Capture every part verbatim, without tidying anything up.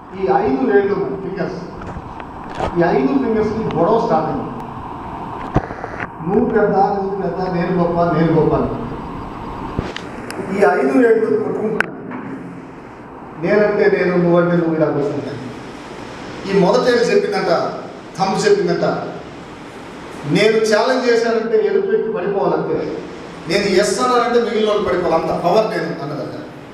ఈ ఐదు వేళ్ళు ఫింగర్స్, ఈ ఐదు ఫింగర్స్కి గొడవ స్టార్ట్ అయింది. నువ్వు పెద్ద, నువ్వు పెద్ద, నేను గొప్ప, నేను గొప్ప. ఈ ఐదు వేళ్ళు కొట్టుకుంటున్నాను. నేనంటే నేను, నువ్వంటే నువ్వు ఇలా కొట్టుకుంటాను. ఈ మొదటేళ్ళు చెప్పిందంట, థంబ్ చెప్పిందంట, నేను ఛాలెంజ్ చేశానంటే ఎదుటి వ్యక్తి పడిపోవాలంటే, నేను ఎస్ అన్నానంటే మిగిలిన వాళ్ళు పడిపోవాలి, అంత పవర్ నేను అన్నదంట.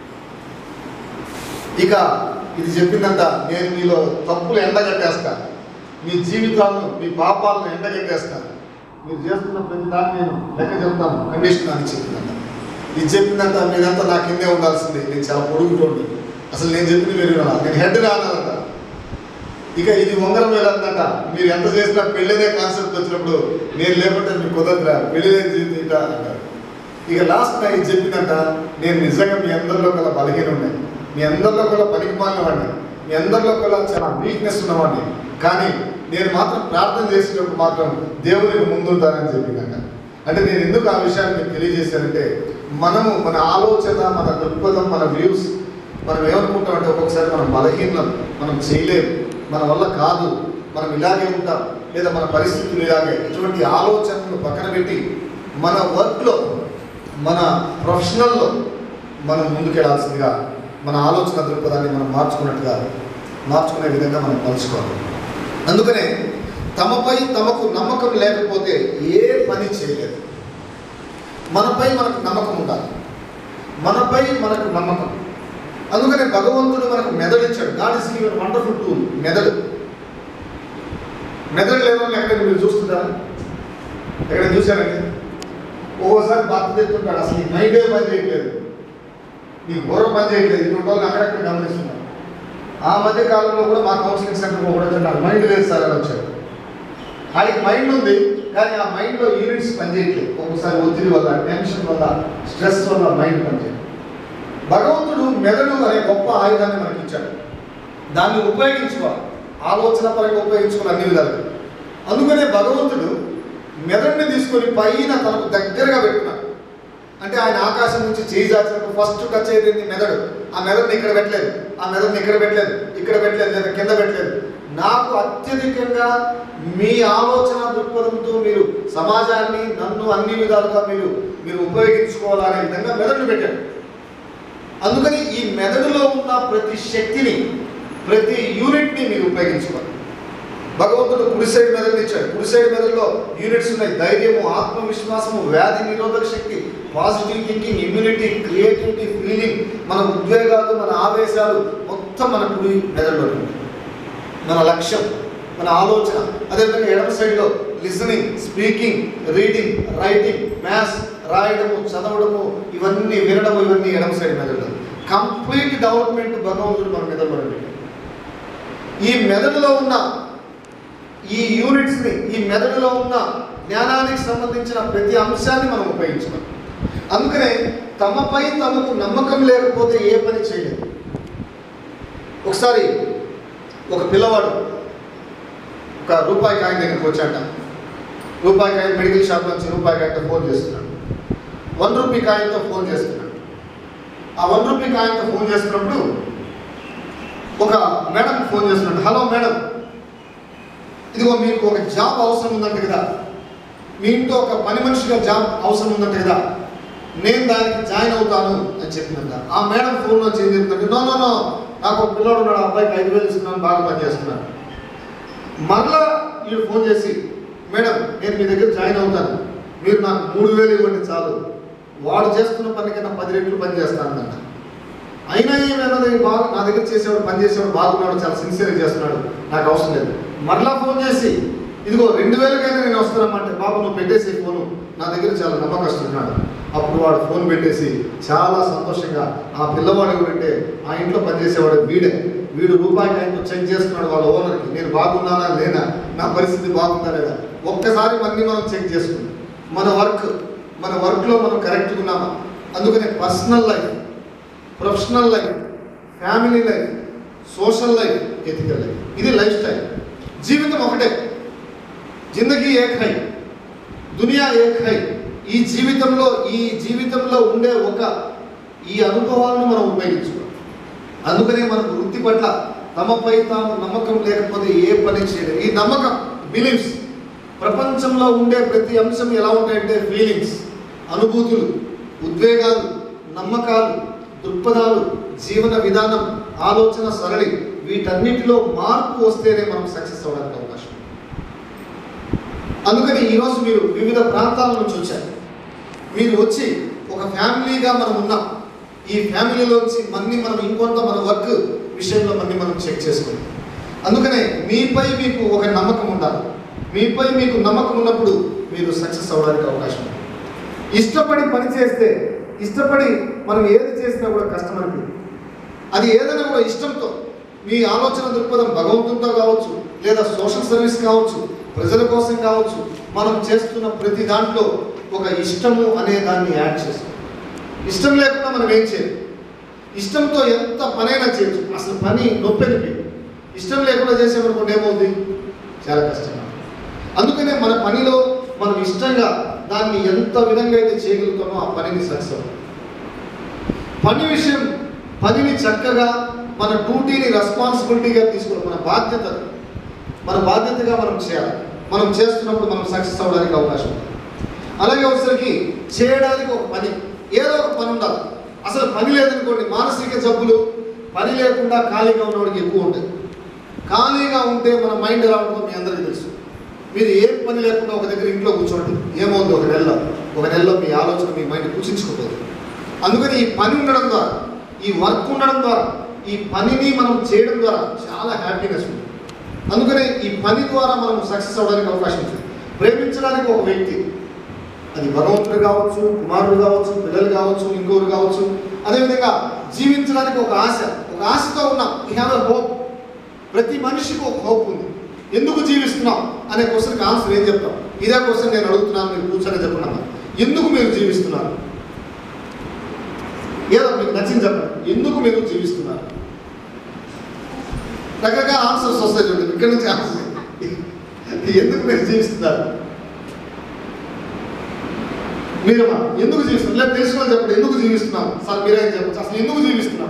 ఇక ఇది చెప్పిందంట, నేను మీలో తప్పులు ఎండగట్టేస్తా, మీ జీవితాలను, మీ పాపాలను ఎండగట్టేస్తా, మీరు చేస్తున్న ప్రతి దాన్ని నేను లెక్క చెప్తాను, కండిషన్ అని చెప్పిందంట. ఇది చెప్పిందంట, మీరంతా నా కిందే ఉండాల్సిందే, నేను చాలా పొడుగుతోండి, అసలు నేను చెప్పింది మీరు వినాలా, నేను హెడ్ రానంట. ఇక ఇది ఉంగరం వేలందంట, మీరు ఎంత చేసినా పెళ్ళినే కాన్సెప్ట్ వచ్చినప్పుడు నేను లేకుంటే మీకు కుదరదురా, పెళ్ళినే జీవితం అంటారు. ఇక లాస్ట్ నా ఇది చెప్పిందంట, నేను నిజంగా మీ అందరిలో కల్లా బలహీన ఉన్నాయి, మీ అందరిలో కల్లా పనికి మాలినవాడిని, మీ అందరిలో కల్లా చాలా వీక్నెస్ ఉన్నవాడిని, కానీ నేను మాత్రం ప్రార్థన చేసినప్పుడు మాత్రం దేవునికి ముందుంటానని చెప్పిందంట. అంటే నేను ఎందుకు ఆ విషయాన్ని మీకు తెలియజేశానంటే, మనము మన ఆలోచన, మన దృక్పథం, మన వ్యూస్, మనం ఏమనుకుంటామంటే ఒక్కొక్కసారి మనం బలహీనం, మనం చేయలేము, మన వల్ల కాదు, మనం ఇలాగే ఉంటాం, లేదా మన పరిస్థితులు ఇలాగే, ఇటువంటి ఆలోచనలు పక్కన పెట్టి మన వర్క్లో, మన ప్రొఫెషనల్లో మనం ముందుకెళ్లాల్సిందిగా మన ఆలోచన దృక్పథాన్ని మనం మార్చుకున్నట్టుగా మార్చుకునే విధంగా మనం పంచుకోవాలి. అందుకనే తమపై తమకు నమ్మకం లేకపోతే ఏ పని చేయలేదు. మనపై మనకు నమ్మకం ఉండాలి, మనపై మనకు నమ్మకం. అందుకనే భగవంతుడు మనకు మెదడు ఇచ్చాడు. God is given wonderful tool, మెదడు. మెదడు లేని వాళ్ళు ఎక్కడైనా మీరు చూస్తుంటారా? ఎక్కడైనా చూశారండి? ఒక్కోసారి బాధ చెప్తుంటాడు, అసలు ఈ మైండే పని చేయట్లేదు, నీ బుర్ర పని చేయట్లేదు, ఇటువంటి వాళ్ళు అక్కడెక్కడ గమనిస్తున్నారు. ఆ మధ్య కాలంలో కూడా మా కౌన్సిలింగ్ సెంటర్ కూడా నాకు మైండ్ లేదు సార్ అని వచ్చాడు. ఆయనకి మైండ్ ఉంది, కానీ ఆ మైండ్లో యూనిట్స్ పనిచేయట్లేదు. ఒక్కోసారి ఒత్తిడి వల్ల, టెన్షన్ వల్ల, స్ట్రెస్ వల్ల మైండ్ పనిచేయదు. భగవంతుడు మెదడు అనే గొప్ప ఆయుధాన్ని మనకి ఇచ్చాడు. దాన్ని ఉపయోగించుకోవాలి, ఆలోచన పరంగా ఉపయోగించుకోవాలి అన్ని విధాలుగా. అందుకనే భగవంతుడు మెదడుని తీసుకొని పైన తనకు దగ్గరగా పెట్టుకున్నాడు. అంటే ఆయన ఆకాశం నుంచి చేయి చాచినప్పుడు ఫస్ట్ టచ్ అయ్యేది మెదడు. ఆ మెదడుని ఇక్కడ పెట్టలేదు, ఆ మెదడుని ఇక్కడ పెట్టలేదు, ఇక్కడ పెట్టలేదు, లేదా కింద పెట్టలేదు. నాకు అత్యధికంగా మీ ఆలోచన దృక్పథంతో మీరు సమాజాన్ని, నన్ను అన్ని విధాలుగా మీరు మీరు ఉపయోగించుకోవాలనే విధంగా మెదడుని పెట్టాడు. అందుకని ఈ మెదడులో ఉన్న ప్రతి శక్తిని, ప్రతి యూనిట్ని మీరు ఉపయోగించుకోవాలి. భగవంతుడు కుడి సైడ్ మెదడుని ఇచ్చాడు. కుడి సైడ్ మెదడులో యూనిట్స్ ఉన్నాయి: ధైర్యము, ఆత్మవిశ్వాసము, వ్యాధి నిరోధక శక్తి, positive thinking, immunity, creativity, feeling, మన ఉద్వేగాలు, మన ఆవేశాలు మొత్తం మన కుడి మెదడులో ఉంది. మన లక్ష్యం, మన ఆలోచన. అదేవిధంగా ఎడమ సైడ్లో listening, speaking, reading, writing, maths, రాయడము, చదవడము, ఇవన్నీ వినడము, ఇవన్నీ ఎడమ సైడ్ మెదడులో. కంప్లీట్ డెవలప్మెంట్ భగవంతుడు మన మెదడులో ఉంది. ఈ మెదడులో ఉన్న ఈ యూనిట్స్ని, ఈ మెదడులో ఉన్న జ్ఞానానికి సంబంధించిన ప్రతి అంశాన్ని మనం ఉపయోగించుకోవాలి. అందుకనే తమపై తమకు నమ్మకం లేకపోతే ఏ పని చేయలేదు. ఒకసారి ఒక పిల్లవాడు ఒక రూపాయి కాయిన్ దగ్గరికి వచ్చాట. రూపాయి కాయిన్ మెడికల్ షాప్ నుంచి రూపాయి కాయిన్తో ఫోన్ చేస్తున్నాడు. వన్ రూపీ కాయిన్తో ఫోన్ చేస్తున్నాడు. ఆ వన్ రూపీ కాయిన్తో ఫోన్ చేస్తున్నప్పుడు ఒక మేడం ఫోన్ చేస్తున్నాడు. హలో మేడం, ఇదిగో మీకు ఒక జాబ్ అవసరం ఉందంట కదా, మీ ఇంట్లో ఒక పని మనిషిగా జాబ్ అవసరం ఉందంట కదా, నేను దానికి జాయిన్ అవుతాను అని చెప్పిందంట. ఆ మేడం ఫోన్లో ఏం చెప్తుందంటే, నో నో నో నాకు ఒక పిల్లడు ఉన్నాడు, అబ్బాయికి ఐదు వేలు ఇస్తున్నాను, బాగా పనిచేస్తున్నాను. మరలా వీళ్ళు ఫోన్ చేసి, మేడం నేను మీ దగ్గర జాయిన్ అవుతాను, మీరు నాకు మూడు వేలు ఇవ్వండి చాలు, వాడు చేస్తున్న పని కన్నా పది రెట్లు పని చేస్తానంట. అయినా ఏమైనా బాగా నా దగ్గర చేసేవాడు, పని చేసేవాడు బాగున్నాడు, చాలా సిన్సియర్గా చేస్తున్నాడు, నాకు అవసరం లేదు. మరలా ఫోన్ చేసి, ఇదిగో రెండు వేలకైనా నేను వస్తున్నామంటే, బాబు నువ్వు పెట్టేసి ఫోను, నా దగ్గర చాలా నమ్మకస్తున్నాడు. అప్పుడు వాడు ఫోన్ పెట్టేసి చాలా సంతోషంగా, ఆ పిల్లవాడు ఎవరంటే ఆ ఇంట్లో పనిచేసేవాడు వీడే, వీడు రూపాయికి ఆయనతో చెక్ చేస్తున్నాడు వాళ్ళ ఓనర్కి, నేను బాగున్నానా లేనా, నా పరిస్థితి బాగుందా లేదా. ఒక్కసారి మళ్ళీ మనం చెక్ చేసుకుంటాం మన వర్క్, మన వర్క్లో మనం కరెక్ట్గా ఉన్నామా. అందుకనే personal life, professional life, family life, social life, ethical life, ఇది లైఫ్ స్టైల్. జీవితం ఒకటే, జిందగీ ఏక్ హై, దునియా ఏక్ హై. ఈ జీవితంలో ఈ జీవితంలో ఉండే ఒక ఈ అనుభవాలను మనం ఉపయోగించుకోవాలి. అందుకనే మనకు వృత్తి పట్ల తమపై తాము నమ్మకం లేకపోతే ఏ పని చేయలేదు. ఈ నమ్మకం, బిలీఫ్స్, ప్రపంచంలో ఉండే ప్రతి అంశం ఎలా ఉంటాయంటే ఫీలింగ్స్, అనుభూతులు, ఉద్వేగాలు, నమ్మకాలు, దృక్పథాలు, జీవన విధానం, ఆలోచన సరళి, వీటన్నిటిలో మార్పు వస్తేనే మనం సక్సెస్ అవ్వడానికి అవకాశం. అందుకని ఈరోజు మీరు వివిధ ప్రాంతాల నుంచి వచ్చారు. మీరు వచ్చి ఒక ఫ్యామిలీగా మనం ఉన్నాం. ఈ ఫ్యామిలీలోంచి మన్ని మనం ఇంకొంత మన వర్క్ విషయంలో మన్ని మనం చెక్ చేసుకోవాలి. అందుకనే మీపై మీకు ఒక నమ్మకం ఉండాలి. మీపై మీకు నమ్మకం ఉన్నప్పుడు మీరు సక్సెస్ అవ్వడానికి అవకాశం ఉంది. ఇష్టపడి పని చేస్తే, ఇష్టపడి మనం ఏది చేసినా కూడా కష్టం అనిపించింది. అది ఏదైనా కూడా ఇష్టంతో, మీ ఆలోచన దృక్పథం భగవంతుడితో కావచ్చు, లేదా సోషల్ సర్వీస్ కావచ్చు, ప్రజల కోసం కావచ్చు, మనం చేస్తున్న ప్రతి దాంట్లో ఒక ఇష్టము అనే దాన్ని యాడ్ చేస్తాం. ఇష్టం లేకుండా మనం ఏం చేయాలి? ఇష్టంతో ఎంత పనైనా చేయొచ్చు. అసలు పని నొప్పెనికి ఇష్టం లేకుండా చేసేమనుకోండి ఏమవుతుంది? చాలా కష్టంగా. అందుకనే మన పనిలో మనం ఇష్టంగా దాన్ని ఎంత విధంగా అయితే చేయగలుగుతామో ఆ పనిని సక్సెస్ అవుతుంది. పని విషయం, పనిని చక్కగా మన డ్యూటీని రెస్పాన్సిబిలిటీగా తీసుకోవాలి. మన బాధ్యత, మన బాధ్యతగా మనం చేయాలి. మనం చేస్తున్నప్పుడు మనం సక్సెస్ అవ్వడానికి అవకాశం ఉంది. అలాగే ఒకసారికి చేయడానికి ఒక పని, ఏదో ఒక పని ఉండాలి. అసలు పని లేదనుకోండి, మానసిక జబ్బులు పని లేకుండా ఖాళీగా ఉన్నవాడికి ఎక్కువ ఉంటాయి. ఖాళీగా ఉంటే మన మైండ్ ఎలా ఉంటుందో మీ అందరికీ తెలుసు. మీరు ఏం పని లేకుండా ఒక దగ్గర ఇంట్లో కూర్చోండి, ఏమవుతుంది? ఒక నెలలో ఒక నెలలో మీ ఆలోచన, మీ మైండ్ కూర్చించుకోలేదు. అందుకని ఈ పని ఉండడం ద్వారా, ఈ వర్క్ ఉండడం ద్వారా, ఈ పనిని మనం చేయడం ద్వారా చాలా హ్యాపీనెస్ ఉంది. అందుకనే ఈ పని ద్వారా మనం సక్సెస్ అవ్వడానికి అవకాశం ఉంది. ప్రేమించడానికి ఒక వ్యక్తి, అది భగవంతుడు కావచ్చు, కుమారుడు కావచ్చు, పిల్లలు కావచ్చు, ఇంకోరు కావచ్చు. అదేవిధంగా జీవించడానికి ఒక ఆశ, ఒక ఆశతో ఉన్నాం. We have a hope. ప్రతి మనిషికి ఒక హోప్ ఉంది. ఎందుకు జీవిస్తున్నాం అనే క్వశ్చన్కి ఆన్సర్ ఏం చెప్తాం? ఇదే క్వశ్చన్ నేను అడుగుతున్నాను, మీరు కూర్చొని చెప్పండి. ఎందుకు మీరు జీవిస్తున్నారు? ఏదో మీకు నచ్చింది చెప్పండి. ఎందుకు మీరు జీవిస్తున్నారు? రకరకాల ఆన్సర్స్ వస్తాయి చూడండి. ఇక్కడి నుంచి ఆన్సర్ ఎందుకు మీరు జీవిస్తున్నారు? మీరమ్మా ఎందుకు జీవిస్తున్నారు? లేదా తెలుసుకోవాలి చెప్పండి. ఎందుకు జీవిస్తున్నాం సార్? మీరేం చెప్పచ్చు? అసలు ఎందుకు జీవిస్తున్నాం?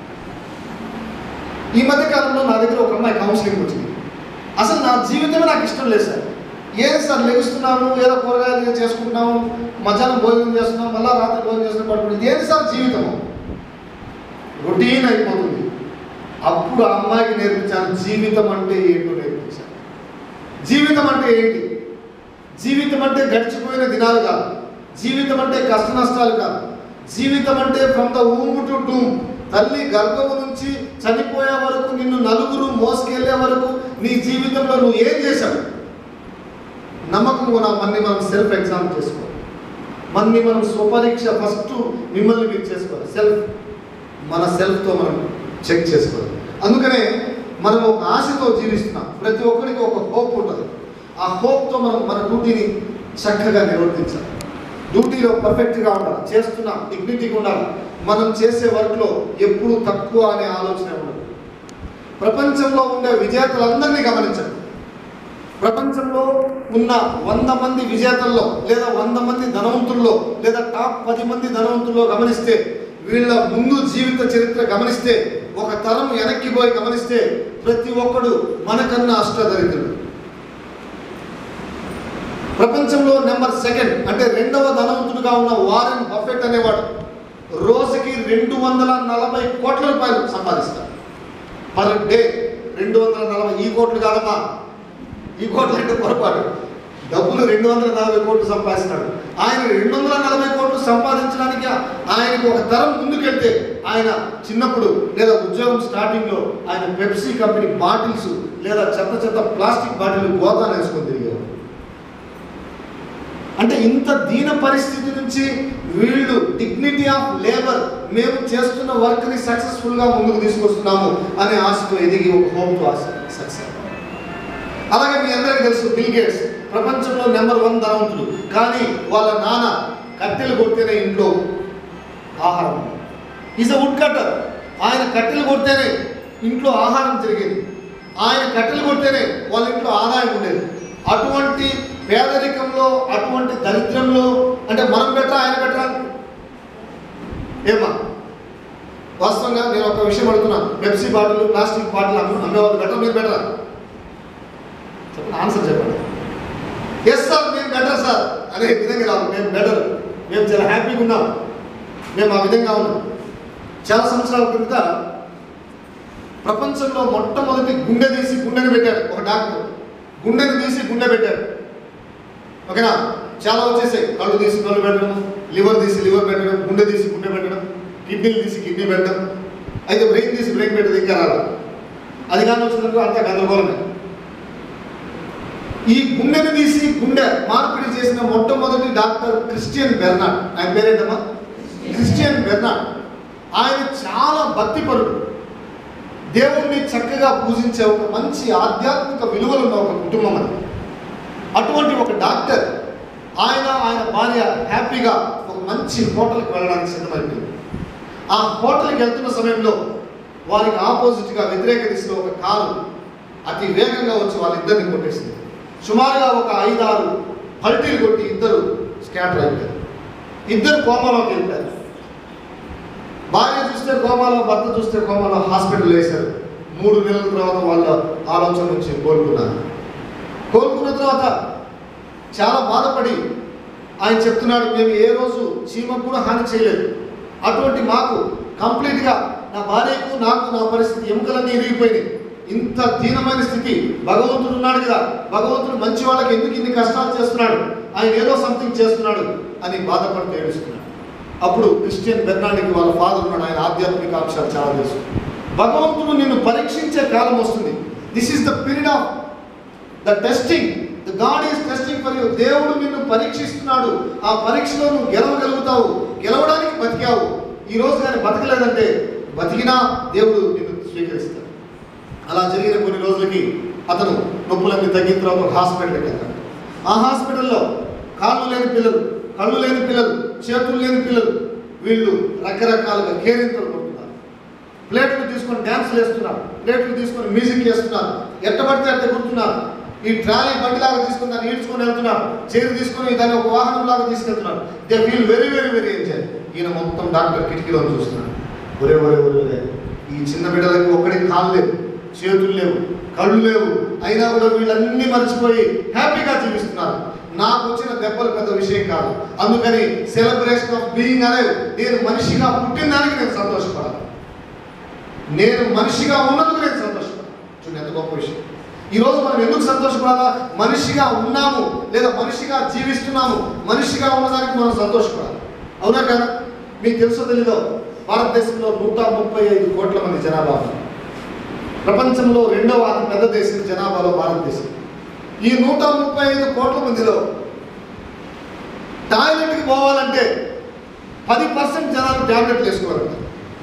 ఈ మధ్య కాలంలో నా దగ్గర ఒక అమ్మాయి కౌన్సిలింగ్ వచ్చింది. అసలు నా జీవితమే నాకు ఇష్టం లేదు సార్. ఏది సార్, లెగుస్తున్నాము, ఏదో కూరగాయలు చేసుకుంటున్నాము, మధ్యాహ్నం భోజనం చేస్తున్నాం, మళ్ళీ రాత్రి భోజనం చేస్తున్నాం, పడుకుంటుంది. ఏది సార్ జీవితము? రొటీన్ అయిపోతుంది. అప్పుడు ఆ అమ్మాయికి నేర్పించాను జీవితం అంటే ఏంటో నేర్పించాను. జీవితం అంటే ఏంటి? జీవితం అంటే గడిచిపోయిన దినాలు కాదు. జీవితం అంటే కష్ట నష్టాలు కాదు. జీవితం అంటే from the womb to doom, తల్లి గర్భము నుంచి చనిపోయే వరకు, నిన్ను నలుగురు మోసుకెళ్లే వరకు నీ జీవితంలో నువ్వు ఏం చేశావు? నమ్మకం కూడా మన్ని మనం సెల్ఫ్ ఎగ్జామ్ చేసుకోవాలి. మన్ని మనం స్వపరీక్ష ఫస్ట్ మిమ్మల్ని మీరు చేసుకోవాలి. సెల్ఫ్, మన సెల్ఫ్తో మనం చెక్ చేసుకోవాలి. అందుకనే మనం ఒక ఆశతో జీవిస్తున్నాం. ప్రతి ఒక్కరికి ఒక హోప్ ఉంటుంది. ఆ హోప్తో మనం మన డ్యూటీని చక్కగా నిర్వర్తించాలి. డ్యూటీలో పర్ఫెక్ట్గా ఉండాలి. చేస్తున్నాం, డిగ్నిటీగా ఉండాలి. మనం చేసే వర్క్లో ఎప్పుడు తక్కువ అనే ఆలోచన ఉండదు. ప్రపంచంలో ఉండే విజేతలందరినీ గమనించండి. ప్రపంచంలో ఉన్న వంద మంది విజేతల్లో, లేదా వంద మంది ధనవంతుల్లో, లేదా టాప్ పది మంది ధనవంతుల్లో గమనిస్తే, వీళ్ళ ముందు జీవిత చరిత్ర గమనిస్తే, ఒక తరం వెనక్కి పోయి గమనిస్తే, ప్రతి ఒక్కడు మనకన్నా అష్టదరిద్రుడు. ప్రపంచంలో నెంబర్ సెకండ్ అంటే రెండవ ధనవంతుడుగా ఉన్న వారెన్ బఫెట్ అనేవాడు రోజుకి రెండు వందల నలభై కోట్ల రూపాయలు సంపాదిస్తాడు పర్ డే. రెండు వందల నలభై ఈ కోట్లు కాదమ్మా, ఈ కోట్లు అంటే పొరపాటు. డబ్బులు రెండు వందల నలభై కోట్లు సంపాదిస్తాడు. ఆయన రెండు వందల నలభై కోట్లు సంపాదించడానికి ఆయనకు ఒక తరం ముందుకెళ్తే, ఆయన చిన్నప్పుడు లేదా ఉద్యోగం స్టార్టింగ్లో ఆయన పెప్సీ కంపెనీ బాటిల్స్ లేదా చెత్త చెత్త ప్లాస్టిక్ బాటిల్ గోతాను వేసుకొని తిరిగేవాడు. అంటే ఇంత దీన పరిస్థితి నుంచి వీళ్ళు డిగ్నిటీ ఆఫ్ లేబర్, మేము చేస్తున్న వర్క్ని సక్సెస్ఫుల్గా ముందుకు తీసుకొస్తున్నాము అనే ఆశతో ఎదిగి ఒక హోప్తో ఆశ సక్సెస్. అలాగే మీ అందరికీ తెలుసు బిల్ గేట్స్ ప్రపంచంలో నెంబర్ వన్ ధనవంతుడు. కానీ వాళ్ళ నాన్న కట్టెలు కొడితేనే ఇంట్లో ఆహారం. Is a wood cutter. ఆయన కట్టెలు కొడితేనే ఇంట్లో ఆహారం జరిగేది. ఆయన కట్టెలు కొడితేనే వాళ్ళ ఇంట్లో ఆదాయం ఉండేది. అటువంటి పేదరికంలో, అటువంటి దరిద్రంలో, అంటే మనం బెటరా ఆయన బెటరా? ఏమా వాస్తవంగా నేను ఒక విషయం అడుగుతున్నాను, పెప్సీ బాటిల్ ప్లాస్టిక్ బాటిల్ అమ్మేవాళ్ళు బెటర్, మీరు బెటరా? చెప్పండి, ఆన్సర్ చెప్పండి. ఎస్ సార్ మేము బెటర్ సార్ అనే విధంగా రాదు, మేము బెటర్, మేము చాలా హ్యాపీగా ఉన్నాం, మేము ఆ విధంగా ఉన్నాం. చాలా సంవత్సరాల క్రిందట ప్రపంచంలో మొట్టమొదటి గుండె తీసి గుండెని పెట్టాడు ఒక డాక్టర్. గుండెని తీసి గుండె పెట్టాడు, ఓకేనా? చాలా వచ్చేసాయి, కళ్ళు తీసి కళ్ళు పెట్టడం, లివర్ తీసి లివర్ పెట్టడం, గుండె తీసి గుండె పెట్టడం, కిడ్నీలు తీసి కిడ్నీ పెట్టడం, అయితే బ్రెయిన్ తీసి బ్రెయిన్ పెట్టడం ఇంకా రావాలి. అది కానీ వచ్చినప్పుడు అంతా గందరగోళమే. ఈ గుండెని తీసి గుండె మార్పిడి చేసిన మొట్టమొదటి డాక్టర్ క్రిస్టియన్ బెర్నార్డ్. ఆయన పేరేంటమ్మా? Christian Bernard. ఆయన చాలా భక్తిపరుడు, దేవుణ్ణి చక్కగా పూజించే ఒక మంచి ఆధ్యాత్మిక విలువలు ఉన్న ఒక కుటుంబం అది. అటువంటి ఒక డాక్టర్ ఆయన ఆయన భార్య హ్యాపీగా ఒక మంచి హోటల్కి వెళ్ళడానికి సిద్ధమైపోయింది. ఆ హోటల్కి వెళ్తున్న సమయంలో వారికి ఆపోజిట్గా వ్యతిరేక దిశలో ఒక కారు అతి వేగంగా వచ్చి వాళ్ళిద్దరిని కొట్టేసింది. సుమారుగా ఒక ఐదారు పల్టీలు కొట్టి ఇద్దరు స్కాటర్ అయిపోయారు, ఇద్దరు కోమాలోకి వెళ్ళిపోయారు. భార్య చూస్తే కోమాలో, భర్త చూస్తే కోమాలో, హాస్పిటల్ వేశారు. మూడు నెలల తర్వాత వాళ్ళ ఆలోచన నుంచి కోలుకున్నారు. కోలుకున్న తర్వాత చాలా బాధపడి ఆయన చెప్తున్నాడు, మేము ఏ రోజు చీమకు కూడా హాని చేయలేదు, అటువంటి మాకు కంప్లీట్గా నా భార్యకు నాకు నా పరిస్థితి ఎముకలన్నీ ఇరిగిపోయినాయి, ఇంత దీనమైన స్థితి, భగవంతుడు ఉన్నాడు కదా, భగవంతుడు మంచి వాళ్ళకి ఎందుకు ఇన్ని కష్టాలు చేస్తున్నాడు, ఆయన ఏదో సంథింగ్ చేస్తున్నాడు అని బాధపడుతూ ఏడుస్తున్నాడు. అప్పుడు క్రిస్టియన్ బెర్నార్డ్కి వాళ్ళ ఫాదర్ ఉన్నాడు, ఆయన ఆధ్యాత్మిక అంశాలు చాలా తెలుసు. భగవంతుడు నిన్ను పరీక్షించే కాలం వస్తుంది. This is the period of the testing. The God is testing for you. దేవుడు నిన్ను పరీక్షిస్తున్నాడు. ఆ పరీక్షలో నువ్వు గెలవగలుగుతావు, గెలవడానికి బతికావు. ఈ రోజు కానీ బతకలేదంటే బతికినా దేవుడు నిన్ను స్వీకరిస్తాడు. అలా జరిగిన కొన్ని రోజులకి అతను నొప్పులన్నీ తగ్గిన తర్వాత హాస్పిటల్కి వెళ్తాడు. ఆ హాస్పిటల్లో కాళ్ళు లేని పిల్లలు, కళ్ళు లేని పిల్లలు, చేతులు లేని పిల్లలు, వీళ్ళు రకరకాలుగా కేరింతలు కొడుతున్నారు. ప్లేట్లు తీసుకొని డ్యాన్స్లు వేస్తున్నారు, ప్లేట్లు తీసుకొని మ్యూజిక్ వేస్తున్నారు, ఎట్టబడితే అట్ట కూర్చున్నారు. ఈ ట్రాలీ బండిలాగా తీసుకుని దాన్ని ఈడ్చుకొని వెళ్తున్నారు, చేరు తీసుకొని దాన్ని ఒక వాహనం లాగా తీసుకెళ్తున్నారు. They feel very very very enjoy. ఈయన మొత్తం డాక్టర్ కిటికీలో చూస్తున్నాడు. ఒరే ఒరే ఒరే, ఈ చిన్న బిడ్డలకి ఒక్కడికి కాళ్ళు లేవు, చేతులు లేవు, కళ్ళు లేవు, అయినా కూడా వీళ్ళన్నీ మర్చిపోయి హ్యాపీగా జీవిస్తున్నారు. నాకు వచ్చిన దెబ్బలు పెద్ద విషయం కాదు, అందుకని సెలబ్రేషన్ ఆఫ్ బీయింగ్ అలైవ్, నేను మనిషిగా పుట్టిన దానికి నేను సంతోషపడాలి, నేను మనిషిగా ఉన్నందుకు నేను సంతోషపడాలి. చూడండి ఎంత గొప్ప విషయం. ఈరోజు మనం ఎందుకు సంతోషపడాలా? మనిషిగా ఉన్నాము, లేదా మనిషిగా జీవిస్తున్నాము, మనిషిగా ఉన్నదానికి మనం సంతోషపడాలి. అవునా కదా? మీకు తెలుసో తెలీదో, భారతదేశంలో నూట ముప్పై ఐదు కోట్ల మంది జనాభా, ప్రపంచంలో రెండవ అతి పెద్ద దేశం జనాభాలో భారతదేశం. ఈ నూట ముప్పై ఐదు కోట్ల మందిలో టాయిలెట్కి పోవాలంటే పది పర్సెంట్ జనాలు ట్యాబ్లెట్లు వేసుకోవాలంట.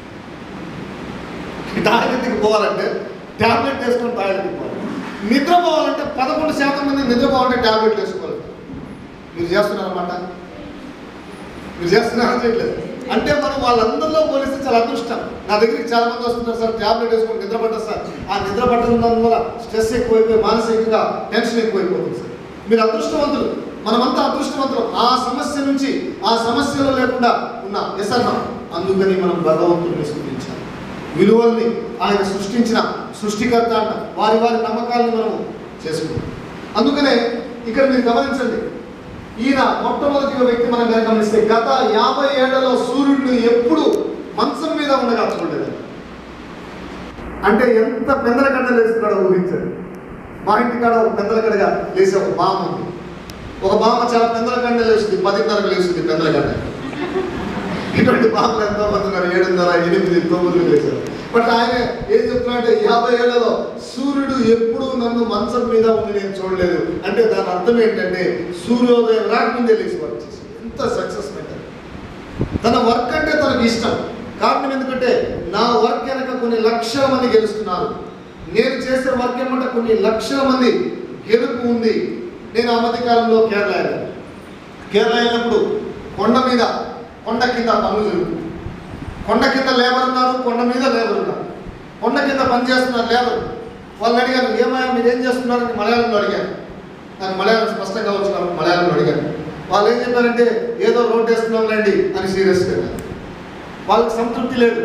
టాయిలెట్కి పోవాలంటే ట్యాబ్లెట్ వేసుకొని టాయిలెట్కి పోవాలి. నిద్రపోవాలంటే పదకొండు శాతం మంది నిద్రపోవాలంటే ట్యాబ్లెట్లు వేసుకోవాలి. మీరు చేస్తున్నారన్నమాట, మీరు చేస్తున్నారని చేయట్లేదు. అంటే మనం వాళ్ళందరిలో పోలిస్తే చాలా అదృష్టం. నా దగ్గరికి చాలా మంది వస్తున్నారు, సార్ ట్యాబ్లెట్ వేసుకొని నిద్ర పట్టదు సార్. ఆ నిద్ర పట్టడం వల్ల స్ట్రెస్ ఎక్కువైపోయి మానసికంగా టెన్షన్ ఎక్కువైపోతుంది సార్. మీరు అదృష్టవంతులు, మనమంతా అదృష్టవంతులు. ఆ సమస్య నుంచి ఆ సమస్యలో లేకుండా ఉన్నాం. ఎస్ అన్నా. అందుకని మనం భగవంతుడిని స్తుతించాలి. విలువల్ని ఆయన సృష్టించిన సృష్టికర్త అంట, వారి వారి నమ్మకాలను మనం చేసుకుంటాం. అందుకనే ఇక్కడ మీరు గమనించండి, ఈయన మొట్టమొదటి వ్యక్తి మనం కనుక గమనిస్తే గత యాభై ఏళ్లలో సూర్యుడిని ఎప్పుడు మంచం మీద ఉండగా చూడలేదు. అంటే ఎంత పెందలగడ్డ లేస్తున్నాడో ఊహించండి. మా ఇంటికాడ ఒక పెందలగడ్డగా లేసే ఒక బామ్మ ఉంది. ఒక బామ్మ చాలా పెందలగడ్డ లేస్తుంది, పదిన్నరకు లేస్తుంది పెందలగడ్డ. ఇటువంటి బామ్మలు ఎంతో మంది ఉన్నారు, ఏడున్నర ఎనిమిది తొమ్మిది లేచారు. బట్ ఆయన ఏం చెప్తున్నాడంటే యాభై ఏళ్లలో సూర్యుడు ఎప్పుడు నన్ను మంచం మీద ఉంది నేను చూడలేదు. అంటే దాని అర్థం ఏంటంటే సూర్యోదయం రాకముందే లేచి వర్క్ చేసి ఎంత సక్సెస్ పెట్టారు. తన వర్క్ అంటే తనకు ఇష్టం. కారణం ఎందుకంటే నా వర్క్ కనుక కొన్ని లక్షల మంది గెలుస్తున్నారు, నేను చేసే వర్క్ ఏమంటే కొన్ని లక్షల మంది గెలుపు ఉంది. నేను ఆ మధ్య కాలంలో కేరళ వెళ్ళాను. కేరళ వెళ్ళినప్పుడు కొండ మీద కొండ కింద పనులు జరుగుతుంది. కొండ కింద లేబర్ ఉన్నారు, కొండ మీద లేబర్ ఉన్నారు. కొండ కింద పని చేస్తున్నారు లేబర్. వాళ్ళని అడిగారు, ఏమయ్యా మీరు ఏం చేస్తున్నారని మలయాళంలో అడిగారు. నాకు మలయాళం స్పష్టంగా వచ్చిన మలయాళంలో అడిగారు. వాళ్ళు ఏం చెప్పారంటే ఏదో రోడ్డు వేస్తున్నాం రండి అని సీరియస్గా. వాళ్ళకి సంతృప్తి లేదు.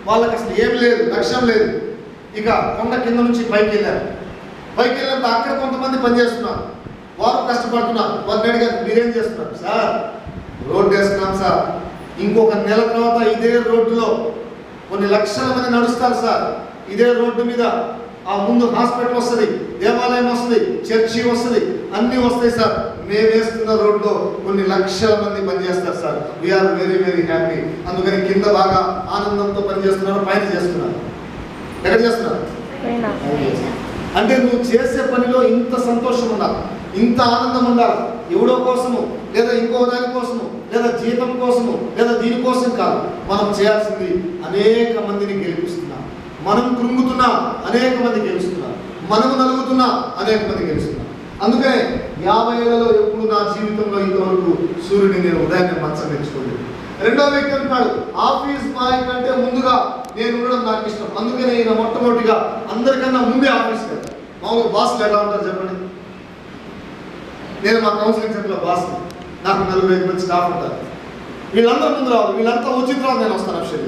వాళ్ళకి అసలు ఏం లేదు, లక్ష్యం లేదు. ఇక కొండ కింద నుంచి పైకి వెళ్ళారు. పైకి వెళ్ళినప్పుడు అక్కడ కొంతమంది పనిచేస్తున్నారు, వారు కష్టపడుతున్నారు. వారిని అడిగారు, మీరేం చేస్తున్నారు? సార్ రోడ్డు వేస్తున్నాం సార్, ఇంకొక నెల తర్వాత ఇదే రోడ్డులో కొన్ని లక్షల మంది నడుస్తారు సార్. ఇదే రోడ్డు మీద ఆ ముందు హాస్పిటల్ వస్తుంది, దేవాలయం వస్తుంది, చర్చి వస్తుంది, అన్నీ వస్తాయి సార్. మేము వేస్తున్న రోడ్లో కొన్ని లక్షల మంది పనిచేస్తారు sir. We are very very happy. అందుకని కింద బాగా ఆనందంతో పనిచేస్తున్నారు, పైన చేస్తున్నారు. ఎక్కడ చేస్తున్నారు? అంటే నువ్వు చేసే పనిలో ఇంత సంతోషం ఉండాలి, ఇంత ఆనందం ఉండాలి. ఎవడో కోసము, లేదా ఇంకో దాని కోసము, లేదా జీతం కోసము, లేదా దీనికోసం కాదు. మనం చేయాల్సింది అనేక మందిని గెలిపిస్తున్నాం. మనం కృంగుతున్నా అనేక మంది గెలుస్తున్నాం, మనము నలుగుతున్నా అనేక మంది గెలుస్తున్నాం. అందుకనే యాభై ఏళ్ళలో ఎప్పుడు నా జీవితంలో ఇంతవరకు సూర్యుడిని నేను ఉదయాన్నే మంచం తెచ్చుకోలేదు. రెండో వ్యక్తి అంటున్నాడు, ఆఫీస్ బాయ్ కంటే ముందుగా నేను ఉండడం నాకు ఇష్టం. అందుకనే ఈయన మొట్టమొదటిగా అందరికన్నా ముందే ఆఫీస్కి వెళ్తాను. మామూలుగా బాస్లు ఎలా ఉంటారు చెప్పండి? నేను మా కౌన్సిలింగ్ సెంటర్లో బాస్, నాకు నలుగురు ఐదు మంది స్టాఫ్ ఉంటారు. వీళ్ళందరూ ముందు రావాలి, వీళ్ళంతా వచ్చిన తర్వాత నేను వస్తాను అక్షరి.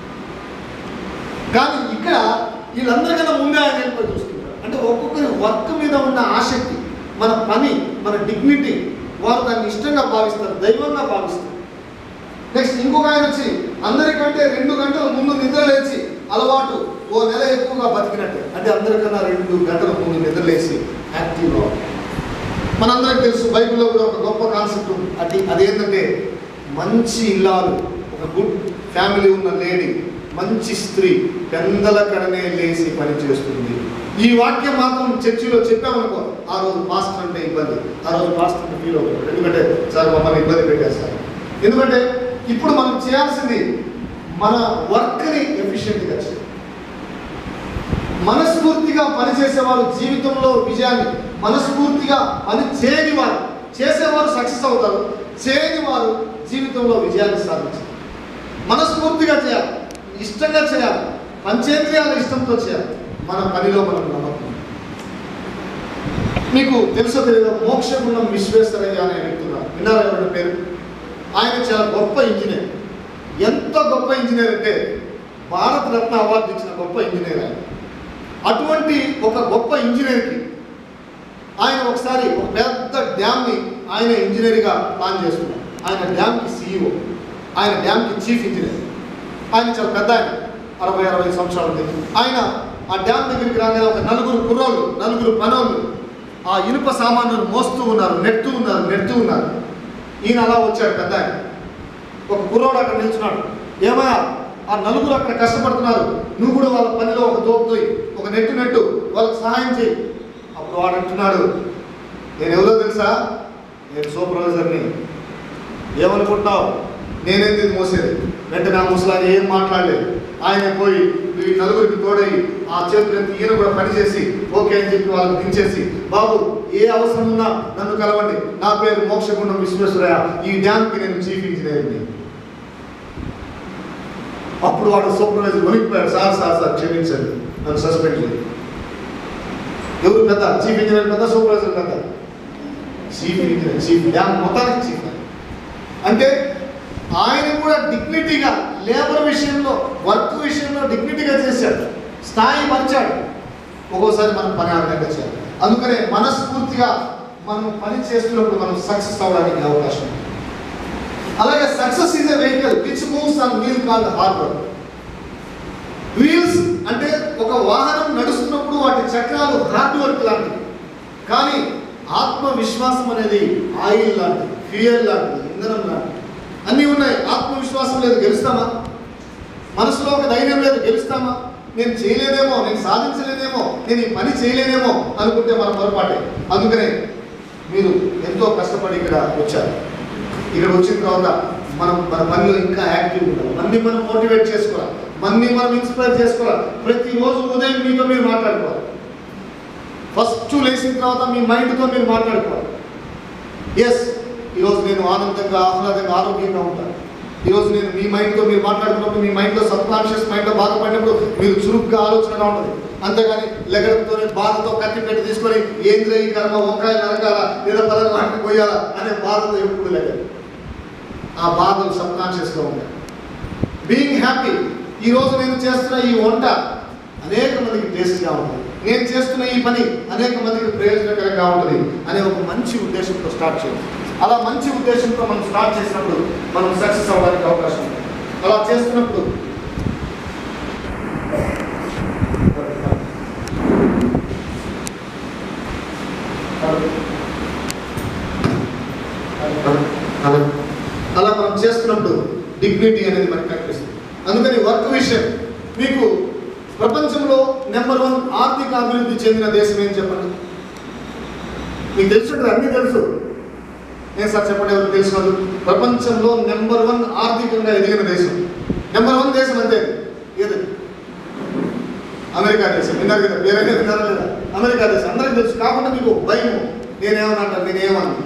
కానీ ఇక్కడ వీళ్ళందరికన్నా ముందే ఆయన వెళ్ళిపోయి చూసుకుంటారు. అంటే ఒక్కొక్కరి వర్క్ మీద ఉన్న ఆసక్తి, మన పని, మన డిగ్నిటీ, వారు దాన్ని ఇష్టంగా భావిస్తారు, దైవంగా భావిస్తారు. నెక్స్ట్ ఇంకొక ఆయన వచ్చి అందరికంటే రెండు గంటల ముందు నిద్ర లేచి అలవాటు ఓ నెల ఎక్కువగా బతికినట్టే. అంటే అందరికన్నా రెండు గంటల ముందు నిద్ర లేచి యాక్టివ్గా. మనందరికి తెలుసు, బైబిల్లో కూడా ఒక గొప్ప కాన్సెప్ట్ ఉంది. అది అదేంటంటే మంచి ఇల్లాలు, ఒక గుడ్ ఫ్యామిలీ ఉన్న లేడీ, మంచి స్త్రీ పెందల కడనే లేచి పని చేస్తుంది. ఈ వాక్యం మాత్రం చర్చిలో చెప్పామనుకో, ఆ రోజు పాస్టర్ అంటే ఇబ్బంది, ఆ రోజు పాస్టర్ అంటే ఫీల్ అవుతాడు. ఎందుకంటే సార్ మమ్మల్ని ఇబ్బంది పెట్టేస్తారు. ఎందుకంటే ఇప్పుడు మనం చేయాల్సింది మన వర్క్ని ఎఫిషియెంట్గా చేయాలి. మనస్ఫూర్తిగా పనిచేసేవారు జీవితంలో విజయాన్ని, మనస్ఫూర్తిగా పని చేయని వారు, చేసేవారు సక్సెస్ అవుతారు, చేయని వారు జీవితంలో విజయాన్ని సాధించారు. మనస్ఫూర్తిగా చేయాలి, ఇష్టంగా చేయాలి, పంచేంద్రియాల ఇష్టంతో చేయాలి. మన పనిలో మనం నమ్మకం. మీకు తెలుసో తెలియదు, మోక్షగుండం విశ్వేశ్వరయ్య అనే వ్యక్తున్నారు, విన్నారా ఎవరి పేరు? ఆయన చాలా గొప్ప ఇంజనీర్. ఎంత గొప్ప ఇంజనీర్ అంటే భారతరత్న అవార్డు ఇచ్చిన గొప్ప ఇంజనీర్ ఆయన. అటువంటి ఒక గొప్ప ఇంజనీర్కి ఆయన ఒకసారి ఒక పెద్ద డ్యామ్ని ఆయన ఇంజనీర్గా ప్లాన్ చేస్తున్నారు. ఆయన డ్యామ్కి సీఈఓ, ఆయన డ్యామ్కి చీఫ్ ఇంజనీర్. ఆయన చాలా పెద్ద ఆయన, అరవై అరవై సంవత్సరాల దగ్గర. ఆయన ఆ డ్యామ్ దగ్గరికి రాగానే ఒక నలుగురు కుర్రోళ్ళు, నలుగురు పనోళ్ళు ఆ ఇనుప సామాన్లను మోస్తూ ఉన్నారు, నెడుతూ ఉన్నారు నెడుతూ ఉన్నారు ఈయన అలా వచ్చాడు పెద్ద ఆయన. ఒక కుర్రోడు అక్కడ నిల్చున్నాడు. ఏమయ్యా, ఆ నలుగురు అక్కడ కష్టపడుతున్నారు, నువ్వు కూడా వాళ్ళ పనిలో ఒక దోపుతోయి, ఒక నెట్టు నెట్టు వాళ్ళకి సహాయం చేయి. అప్పుడు వాడు అంటున్నాడు, నేను ఎవరో తెలుసా? నేను సూపర్వైజర్ని. ఏమనుకుంటున్నావు? నేనేంది మోసేది? వెంటనే ఆ ముసలాన్ని ఏం మాట్లాడలేదు. ఆయన పోయి ఈ నలుగురికి తోడై ఆ చేతులెత్తి ఈయన కూడా పనిచేసి ఓకే అని చెప్పి వాళ్ళకి దించేసి, బాబు ఏ అవసరం ఉన్నా నన్ను కలవండి, నా పేరు మోక్షగుండం విశ్వేశ్వరయ్య, ఈ డ్యామ్కి నేను చీఫ్ ఇంజనీర్ని. అప్పుడు వాడు సూపర్వైజర్ వణికిపోయాడు, సార్ సార్ సార్ క్షమించండి, నన్ను సస్పెండ్ చేయండి. ఎవరు పెద్ద? చీఫ్ ఇంజనీర్ పెద్ద, సూపర్వైజర్ పెద్ద? చీఫ్ ఇంజనీర్, చీఫ్ డ్యామ్ మొత్తానికి చీఫ్. అంటే ఆయన కూడా డిగ్నిటీగా లేబర్ విషయంలో, వర్క్ విషయంలో డిగ్నిటీగా చేశాడు, స్థాయి పరిచాడు. ఒక్కోసారి మనం పని ఆ విధంగా చేయాలి. అందుకనే మనస్ఫూర్తిగా మనం పని చేస్తున్నప్పుడు మనం సక్సెస్ అవ్వడానికి అవకాశం ఉంది. అలాగే success is a vehicle which moves on wheel called hard work. Wheels అంటే ఒక వాహనం నడుస్తున్నప్పుడు వాటి చక్రాలు హార్డ్ వర్క్ లాంటివి. కానీ ఆత్మవిశ్వాసం అనేది ఆయిల్ లాంటిది, ఫ్యూయల్ లాంటిది, ఇంధనం లాంటిది. అన్నీ ఉన్నాయి. ఆత్మవిశ్వాసం లేదు, గెలుస్తామా? మనసులో ఒక ధైర్యం లేదు, గెలుస్తామా? నేను చేయలేనేమో, నేను సాధించలేనేమో, నేను ఈ పని చేయలేనేమో అనుకుంటే మన పొరపాటే. అందుకనే మీరు ఎంతో కష్టపడి ఇక్కడ వచ్చారు. ఇక్కడ వచ్చిన తర్వాత మనం మన పనిలో ఇంకా యాక్టివ్ ఉండాలి, మన్ని మనం మోటివేట్ చేసుకోవాలి, మన్ని మనం ఇన్స్పైర్ చేసుకోవాలి. ప్రతిరోజు ఉదయం మీతో మీరు మాట్లాడుకోవాలి. ఫస్ట్ లేచిన తర్వాత మీ మైండ్తో మీరు మాట్లాడుకోవాలి. ఎస్, ఈరోజు నేను ఆనందంగా, ఆహ్లాదంగా, ఆరోగ్యంగా ఉంటాను. ఈరోజు నేను మీ మైండ్తో మీరు మాట్లాడుతున్నప్పుడు మీ మైండ్లో సబ్ కాన్షియస్ మైండ్లో బాధపడినప్పుడు మీరు చురుగ్గా ఆలోచనగా ఉంటుంది. అంతేగాని లెగడంతోనే బాధతో కత్తి పెట్టి తీసుకొని ఏం చేయి కర్మ, వంకాయలు నరకాల లేదా పదవి వాటిని పోయాలా అనే బాధతో ఎప్పుడు లెగదు. ఆ బాధలు సబ్ కాన్షియస్గా ఉంటాయి. బీయింగ్ హ్యాపీ ఈరోజు నేను చేస్తున్న ఈ వంట అనేక మందికి టేస్ట్గా ఉంటుంది, నేను చేస్తున్న ఈ పని అనేక మందికి ప్రయోజనకరంగా ఉంటుంది అనే ఒక మంచి ఉద్దేశంతో స్టార్ట్ చేయాలి. అలా మంచి ఉద్దేశంతో మనం స్టార్ట్ చేసినప్పుడు మనం సక్సెస్ అవ్వడానికి అవకాశం ఉంది. అలా చేస్తున్నప్పుడు అలా మనం చేస్తున్నప్పుడు డిగ్నిటీ అనేది మనకు కనిపిస్తుంది. అందుకని వర్క్ విషయం మీకు ప్రపంచంలో నెంబర్ వన్ ఆర్థిక అభివృద్ధి చెందిన దేశం ఏం చెప్పండి? మీకు తెలుసుంటుంది, అన్నీ తెలుసు. నేను సార్ చెప్పండి, ఎవరు తెలుసు? ప్రపంచంలో నెంబర్ వన్ ఆర్థికంగా ఎదిగిన దేశం, నెంబర్ వన్ దేశం అంతే ఏది? అమెరికా దేశం. విన్నారు కదా, వేరే విన్నారా లేదా? అమెరికా దేశం అందరికీ తెలుసు. కాకుండా మీకు భయం, నేనేమన్నా అంటారు, నేనేమన్నా.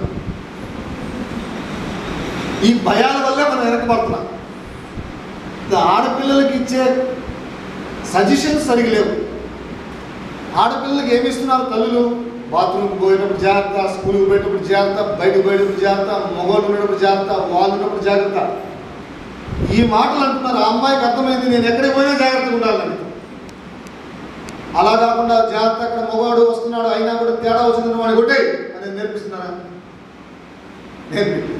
ఈ భయాల వల్లే మనం వెనకబడుతున్నాం. ఆడపిల్లలకి ఇచ్చే సజెషన్స్ సరిగ్గా లేవు. ఆడపిల్లలకి ఏమి ఇస్తున్నారు తల్లులు? బాత్రూమ్కి పోయినప్పుడు జాగ్రత్త, స్కూల్కి పోయేటప్పుడు జాగ్రత్త, బయటకు పోయేటప్పుడు జాగ్రత్త, మొగోళ్ళు ఉన్నప్పుడు జాగ్రత్త, వాళ్ళు ఉన్నప్పుడు జాగ్రత్త. ఈ మాటలు అంటున్నారు. ఆ అమ్మాయికి అర్థమైంది నేను ఎక్కడికి పోయినా జాగ్రత్తగా ఉండాలని. అలా కాకుండా జాగ్రత్త, అక్కడ మొగవాడు వస్తున్నాడు అయినా కూడా తేడా వచ్చిందని వాడు కొట్టే అనేది నేర్పిస్తున్నారా? నేర్పి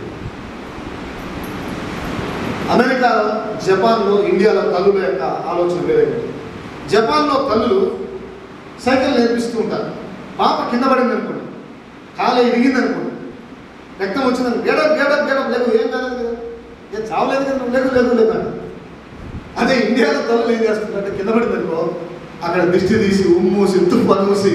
అమెరికాలో, జపాన్లో, ఇండియాలో తల్లుల యొక్క ఆలోచన వేరే. జపాన్లో తల్లులు సైకిల్ నేర్పిస్తూ ఉంటారు. పాప కింద పడింది అనుకోండి, కాలు ఇరిగింది అనుకోండి, రక్తం వచ్చిందని గేడప్ గేడప్ గేడప్ లేవు, ఏం కాలేదు కదా, ఏం చావలేదు కదా, నువ్వు లేకు లేకు లేకు అంటే. అదే ఇండియాలో తల్లులు ఏం చేస్తుందంటే కింద పడింది అనుకో, అక్కడ దిష్టి తీసి ఉమ్మూసి తుప్పు అనుమూసి.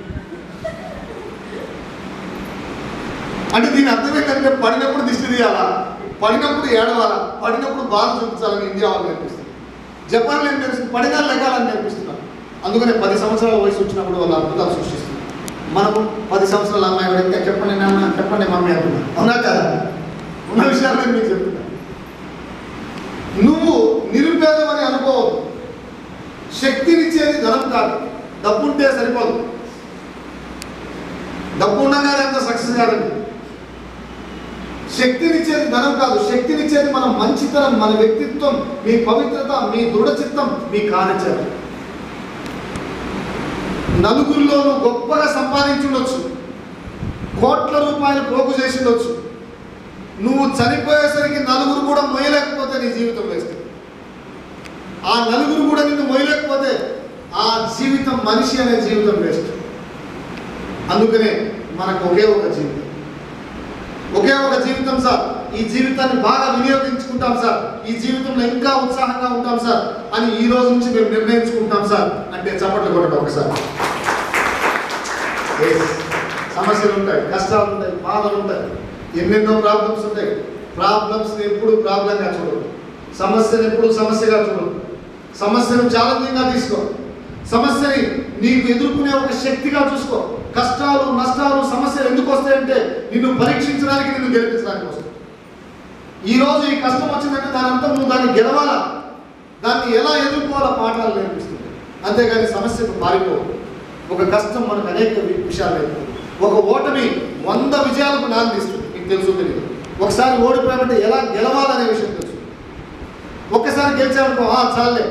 అంటే దీని అర్థం ఏంటంటే పడినప్పుడు దిష్టి తీయాలా, పడినప్పుడు ఏడవాలా, పడినప్పుడు బాధ చూపించాలని ఇండియా వాళ్ళు నేర్పిస్తుంది. జపాన్లో ఏం నేర్పిస్తుంది? పడినా లెగాలని నేర్పిస్తున్నారు. అందుకనే పది సంవత్సరాల వయసు వచ్చినప్పుడు వాళ్ళు అద్భుతాలు సృష్టిస్తున్నారు. మనము పది సంవత్సరాల అమ్మాయి కూడా చెప్పండి నాన్న, చెప్పండి మమ్మీ అంటున్నాను. అవునా కదా? ఉన్న విషయాలు మీకు చెప్తున్నా. నువ్వు నిరుపేదమని అనుకోవద్దు. శక్తినిచ్చేది ధనం కాదు, డబ్బు ఉంటే సరిపోదు. డబ్బు ఉండగానే అంత సక్సెస్ కాదండి. శక్తినిచ్చేది ధనం కాదు, శక్తినిచ్చేది మన మంచితనం, మన వ్యక్తిత్వం, మీ పవిత్రత, మీ దృఢచిత్తం, మీ కార్యాచరణ. నలుగురిలోనూ గొప్పగా సంపాదించుండొచ్చు, కోట్ల రూపాయలు పోగు చేసి ఉండొచ్చు. నువ్వు చనిపోయేసరికి నలుగురు కూడా మొయ్యలేకపోతే నీ జీవితం వేస్ట్. ఆ నలుగురు కూడా నిన్ను మొయ్యలేకపోతే ఆ జీవితం, మనిషి అనే జీవితం వేస్ట్. అందుకనే మనకు ఒకే ఒక జీవితం, ఒకే ఒక జీవితం సార్. ఈ జీవితాన్ని బాగా వినియోగించుకుంటాం సార్, ఈ జీవితంలో ఇంకా ఉత్సాహంగా ఉంటాం సార్ అని ఈ రోజు నుంచి మేము నిర్ణయించుకుంటాం సార్ అంటే చప్పట్లు కొట్టడం ఒకసారి. సమస్యలు ఉంటాయి, కష్టాలు ఉంటాయి, బాధలు ఉంటాయి, ఎన్నెన్నో ప్రాబ్లమ్స్ ఉంటాయి. ప్రాబ్లమ్స్ ఎప్పుడు ప్రాబ్లంగా చూడదు, సమస్యను ఎప్పుడు సమస్యగా చూడదు. సమస్యను ఛాలెంజింగ్గా తీసుకో, సమస్యని నీకు ఎదుర్కొనే ఒక శక్తిగా చూసుకో. కష్టాలు, నష్టాలు, సమస్యలు ఎందుకు వస్తాయంటే నిన్ను పరీక్షించడానికి, నిన్ను గెలిపించడానికి వస్తాయి. ఈరోజు ఈ కష్టం వచ్చిందంటే దాని అంతా నువ్వు దాన్ని గెలవాలా, దాన్ని ఎలా ఎదుర్కోవాలా పాఠాలు నేర్పిస్తుంది. అంతేగాని సమస్యకు పారిపోవు. ఒక కష్టం మనకు అనేక విషయాలు నేర్పుతుంది. ఒక ఓటమి వంద విజయాలకు నాందిస్తుంది. మీకు తెలుసు తెలియదు. ఒకసారి ఓడిపోయామంటే ఎలా గెలవాలనే విషయం తెలుసు. ఒక్కసారి గెలిచామనుకో చాలే.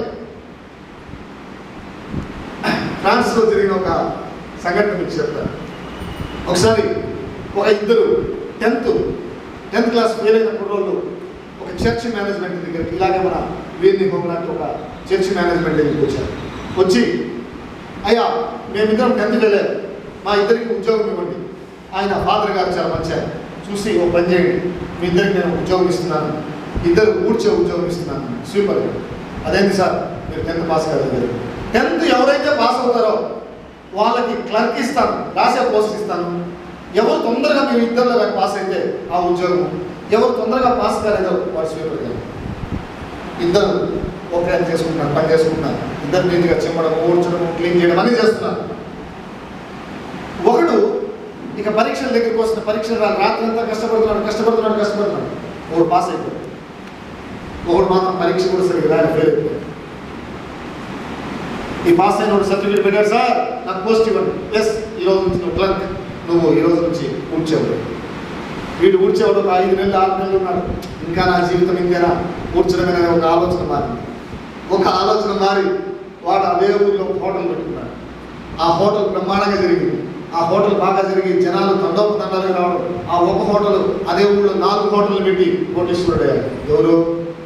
ఫ్రాన్స్లో జరిగిన ఒక సంఘటన మీకు చెప్తాను. ఒకసారి ఒక ఇద్దరు టెన్త్ టెన్త్ క్లాస్ ఫెయిల్ అయిన కుర్రోళ్ళు ఒక చర్చ్ మేనేజ్మెంట్ దగ్గరికి, ఇలాగే మన వీరిని హోమ్ లాంటి ఒక చర్చ్ మేనేజ్మెంట్ దగ్గరికి వచ్చారు. వచ్చి అయ్యా మేమిద్దరం టెన్త్ వెళ్ళారు, మా ఇద్దరికి ఉద్యోగం ఇవ్వండి. ఆయన ఫాదర్ గారు చాలా మంచిగా చూసి ఓ పని చేయండి, మీ ఇద్దరికి నేను ఉద్యోగం ఇస్తున్నాను, ఇద్దరు ఊడ్చే ఉద్యోగం ఇస్తున్నాను స్వీపర్. అదేంటి సార్ మీరు టెన్త్ పాస్ కాదు. టెన్త్ ఎవరైతే పాస్ అవుతారో వాళ్ళకి క్లర్క్ ఇస్తాను, రాసే పోస్ట్ ఇస్తాను. ఎవరు తొందరగా మీరు ఇద్దరులో కానీ పాస్ అయితే ఆ ఉద్యోగం, ఎవరు తొందరగా పాస్ కాలేదో వాడు స్వీపర్ కాదు. ఇద్దరు ఓకే చేసుకుంటున్నారు, పని చేసుకుంటున్నారు. ఇద్దరు నీట్గా చిమ్మడం, ఊడ్చడం, క్లీన్ చేయడం అన్నీ చేస్తున్నారు. ఒకడు ఇక పరీక్షల దగ్గరికి వస్తున్న పరీక్షలు రాత్రి అంతా కష్టపడుతున్నాడు కష్టపడుతున్నాడు కష్టపడుతున్నాడు ఒకడు పాస్ అయిపోయాడు. ఒకడు మాత్రం పరీక్ష కూడా సరిగ్గా రాని ఫెయిల్ అయిపోయాడు. ఈ పాస్ అయిన వాడు సర్టిఫికేట్ పెట్టాడు, సార్ నాకు పోస్ట్ ఇవ్వండి. ఎస్, ఈరోజు నుంచి నువ్వు క్లర్క్, నువ్వు ఈరోజు నుంచి ఊడ్చేవాడు. వీడు ఊడ్చేవాడు ఒక ఐదు నెలలు ఆరు నెలలు ఉన్నాడు. ఇంకా నా జీవితం ఇంతేనా, ఊడ్చడం అనే ఒక ఆలోచన మారింది. ఒక ఆలోచన మారి వాడు అదే ఊరిలో హోటల్ పెట్టుకున్నాడు. ఆ హోటల్ బ్రహ్మాండంగా జరిగింది. ఆ హోటల్ బాగా జరిగి జనాలు తండోపు తండాలుగా రావడం. ఆ ఒక హోటల్ అదే ఊళ్ళో నాలుగు హోటల్ పెట్టి కోటీశ్వరుడు అయ్యాడు. ఎవరు?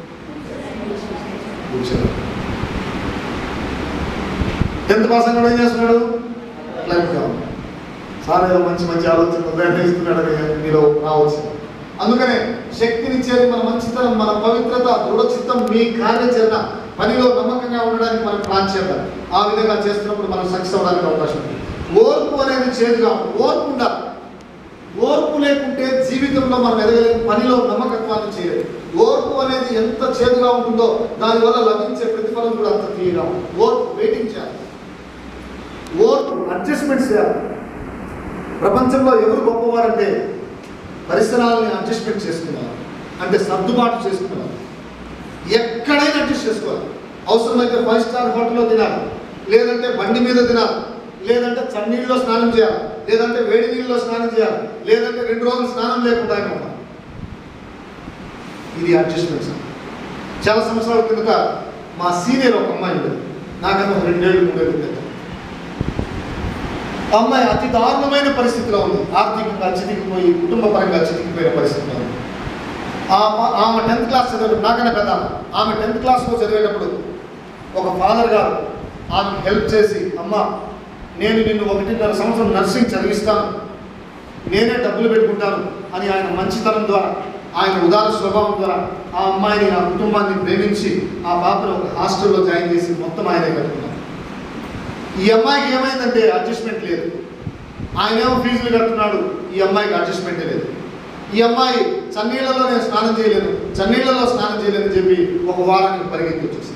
టెన్త్ పాస్ అయినా ఏం చేస్తున్నాడు? లైఫ్ కావాలి సార్, ఏదో మంచి మంచి ఆలోచన నిర్ణయిస్తున్నాడు మీరు రావచ్చు. అందుకనే శక్తినిచ్చేది మన మంచితనం, మన పవిత్రత, దృఢచిత్తం, మీ కార్యాచరణ, పనిలో నమ్మకంగా ఉండడానికి మనం ప్లాన్ చేద్దాం. ఆ విధంగా చేస్తున్నప్పుడు మనం సక్సెస్ అవ్వడానికి అవకాశం ఉంది. ఓర్పు అనేది చేదుగా ఓర్పు ఉండాలి. ఓర్పు లేకుంటే జీవితంలో మనం ఎదగలేని, పనిలో నమ్మకత్వాన్ని చేయాలి. ఓర్పు అనేది ఎంత చేదుగా ఉంటుందో దానివల్ల లభించే ప్రతిఫలం కూడా అంత తీయగా ఉంటుంది. ఓర్పు వెయిటింగ్ చేయాలి, ఓర్పు అడ్జస్ట్మెంట్స్ చేయాలి. ప్రపంచంలో ఎవరు గొప్పవారంటే పరిసరాలని అడ్జస్ట్మెంట్ చేసుకున్నారు, అంటే సర్దుబాటు చేసుకున్నారు. ఎక్కడైనా అడ్జస్ట్ చేసుకోవాలి. అవసరమైతే ఫైవ్ స్టార్ హోటల్లో తినాలి, లేదంటే బండి మీద తినాలి, లేదంటే చన్నీళ్ళలో స్నానం చేయాలి, లేదంటే వేడి నీళ్ళలో స్నానం చేయాలి, లేదంటే రెండు రోజులు స్నానం లేకుండా ఉండాలి. ఇది అడ్జస్ట్మెంట్స్. చాలా సంవత్సరాల కిందట మా సీనియర్ ఒక అమ్మాయి ఉండేది, నాకన్నా ఒక రెండేళ్ళు మూడేళ్ళు కిందట. అమ్మాయి అతి దారుణమైన పరిస్థితిలో ఉంది. ఆర్థికంగా అచ్చిదికిపోయి, కుటుంబ పరంగా అచ్చిదికిపోయిన పరిస్థితిలో ఉంది. ఆమె టెన్త్ క్లాస్ చదివేటప్పుడు, నాకన్నా పెద్ద ఆమె టెన్త్ క్లాస్లో చదివేటప్పుడు ఒక ఫాదర్ గారు ఆమెకు హెల్ప్ చేసి, అమ్మ నేను నిన్ను ఒకటిన్నర సంవత్సరం నర్సింగ్ చదివిస్తాను, నేనే డబ్బులు పెట్టుకుంటాను అని ఆయన మంచితనం ద్వారా, ఆయన ఉదార స్వభావం ద్వారా ఆ అమ్మాయిని, ఆ కుటుంబాన్ని ప్రేమించి ఆ పాపను ఒక హాస్టల్లో జాయిన్ చేసి మొత్తం ఆయనే కట్టుకున్నాను. ఈ అమ్మాయికి ఏమైందంటే అడ్జస్ట్మెంట్ లేదు. ఆయనేమో ఫీజులు కడుతున్నాడు, ఈ అమ్మాయికి అడ్జస్ట్మెంటే లేదు. ఈ అమ్మాయి చన్నీళ్లలో నేను స్నానం చేయలేను, చన్నీళ్లలో స్నానం చేయలేదని చెప్పి ఒక వారానికి పరిగెత్తి వచ్చేసింది.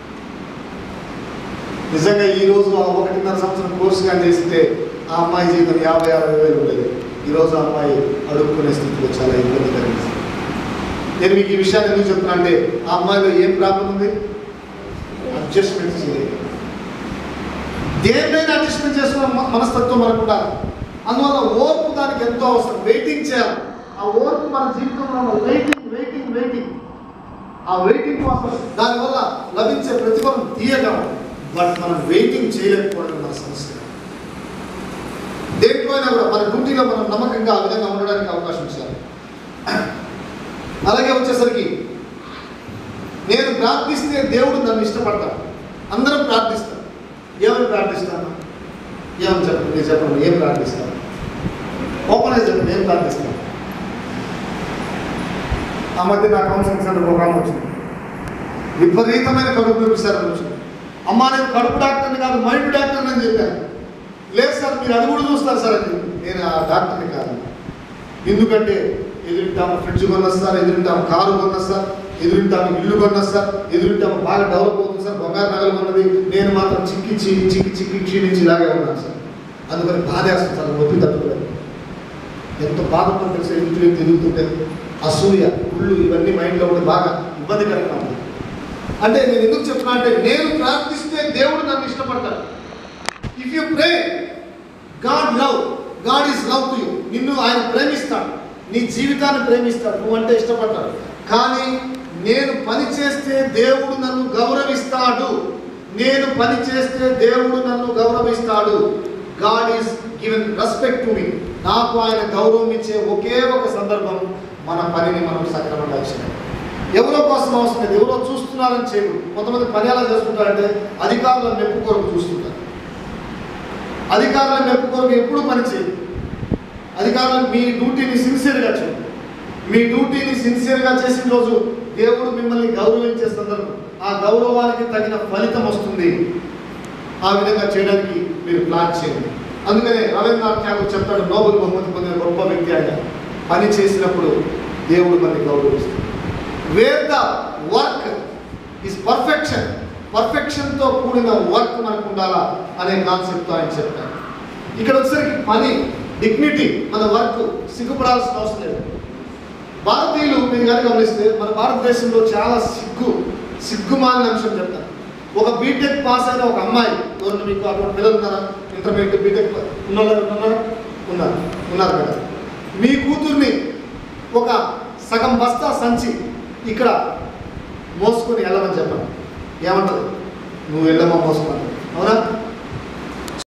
నిజంగా ఈరోజు ఆ ఒకటిన్నర సంవత్సరం కోర్సు కానీ చేస్తే ఆ అమ్మాయి జీతం యాభై అరవై వేలు ఉండేది. ఈరోజు ఆ అమ్మాయి అడుక్కునే స్థితిలో చాలా ఇబ్బంది కలిగింది. నేను మీకు ఈ విషయాన్ని ఎందుకు చెప్తున్నా అంటే ఆ అమ్మాయిలో ఏం ప్రాబ్లం ఉంది? అడ్జస్ట్మెంట్ చేయలేదు. దేన్నైనా అడ్జస్ట్మెంట్ చేసుకున్న మనస్తత్వం మనకు ఉండాలి. అందువల్ల ఓర్పు దానికి ఎంతో అవసరం. వెయిటింగ్ చేయాలి. ఆ ఓర్పు మన జీవితంలో వెయిటింగ్ వెయిటింగ్ వెయిటింగ్ ఆ వెయిటింగ్ కోసం దానివల్ల లభించే ప్రతిఫలం తీయగలం. బట్ మనం వెయిటింగ్ చేయలేకపోవడం మన సమస్య. దేంట్లో అయినా కూడా మన డ్యూటీలో మనం నమ్మకంగా ఆ విధంగా ఉండడానికి అవకాశం ఇచ్చారు. అలాగే వచ్చేసరికి నేను ప్రార్థిస్తే దేవుడు నన్ను ఇష్టపడతాడు. అందరం ప్రార్థిస్తాం. ఏమని ప్రార్థిస్తాను? ఏమని చెప్పండి, నేను చెప్పండి. ఏం ప్రార్థిస్తాను? ఓపెన్ అయి చెప్పండి. ఏం ప్రార్థిస్తాను? ఆ మధ్య నా కౌన్సిలింగ్ సెంటర్ ప్రోగ్రామ్ వచ్చింది. విపరీతమైన కడుపు నొప్పి సార్ అని వచ్చింది. అమ్మా నేను కడుపు డాక్టర్ని కాదు, మైండ్ డాక్టర్ని అని చెప్పాను. లేదు సార్ మీరు అది కూడా చూస్తారు సార్ అని. నేను ఆ డాక్టర్ని కాదు. ఎందుకంటే ఎదురింటాము ఫ్రిడ్జ్ కొన్నస్తారు, ఎదురింటాము కారు కొన్నస్తారు, ఎదురింటాము ఇల్లు కొన్నస్తారు, ఎదురింటాము బాగా డెవలప్ అవుతుంది సార్, బంగారు నగలు కొన్నది. నేను మాత్రం చిక్కి చిక్కి చిక్కి చిక్కి క్షీణించి ఇలాగే ఉన్నాను సార్. అందుకని బాధ వేస్తుంది సార్, నొప్పి తట్టుకోలేదు. ఎంత బాధపడి తెలిసి ఎదురు తిరుగుతుంటే అసూయ, కుళ్ళు ఇవన్నీ మైండ్లో ఉండి బాగా ఇబ్బందికరంగా ఉంది. అంటే నేను ఎందుకు చెప్తున్నా అంటే నేను ప్రార్థిస్తే దేవుడు నన్ను ఇష్టపడతాడు. If you pray God love, God is love to you. నిన్ను ఆయన ప్రేమిస్తాడు, నీ జీవితాన్ని ప్రేమిస్తాడు, నువ్వంటే ఇష్టపడతాడు. కానీ నేను పని చేస్తే దేవుడు నన్ను గౌరవిస్తాడు. నేను పని చేస్తే దేవుడు నన్ను గౌరవిస్తాడు. God is given respect to me. నాకు ఆయన గౌరవం ఇచ్చే ఒకే ఒక సందర్భం మన పనిని మనం సక్రమంగా చేయడం. ఎవరో కోసం అవసరం లేదు, ఎవరో చూస్తున్నారని చేయకూడదు. కొంతమంది పని ఎలా చేస్తుంటారంటే అధికారుల మెప్పు కొరకు చూస్తుంటారు. అధికారుల మెప్పు కొరకు ఎప్పుడు పని చేయదు. అధికారులు మీ డ్యూటీని సిన్సియర్గా చేయండి. మీ డ్యూటీని సిన్సియర్గా చేసిన రోజు దేవుడు మిమ్మల్ని గౌరవించే సందర్భం, ఆ గౌరవానికి తగిన ఫలితం వస్తుంది. ఆ విధంగా చేయడానికి మీరు ప్లాన్ చేయండి. అందుకనే రవీంద్రనాథ్ ఠాగూర్ చెప్తాడు, నోబెల్ బహుమతి పొందిన గొప్ప వ్యక్తి ఆయన, పని చేసినప్పుడు దేవుడు మనల్ని గౌరవిస్తాడు. Where the work is perfection, పర్ఫెక్షన్తో కూడిన వర్క్ మనకు ఉండాలా అనే కాన్సెప్ట్తో ఆయన చెప్తాడు. ఇక్కడ వచ్చేసరికి పని, డిగ్నిటీ, మన వర్క్ సిగ్గుపడాల్సిన అవసరం లేదు. భారతీయులు మీరు కానీ గమనిస్తే మన భారతదేశంలో చాలా సిగ్గు సిగ్గుమాలిన అంశం చెప్తారు. ఒక బీటెక్ పాస్ అయిన ఒక అమ్మాయి, ఎవరు మీకు అటువంటి పిల్లలు ఉన్నారా? ఇంటర్మీడియట్ బీటెక్ ఉన్నారా ఉన్నారా ఉన్నారు ఉన్నారు కదా. మీ కూతుర్ని ఒక సగం బస్తా సంచి ఇక్కడ మోసుకొని వెళ్ళమని చెప్పండి. ఏమంటది? నువ్వు వెళ్ళమ్మా మోసుకుంటావు, అవునా?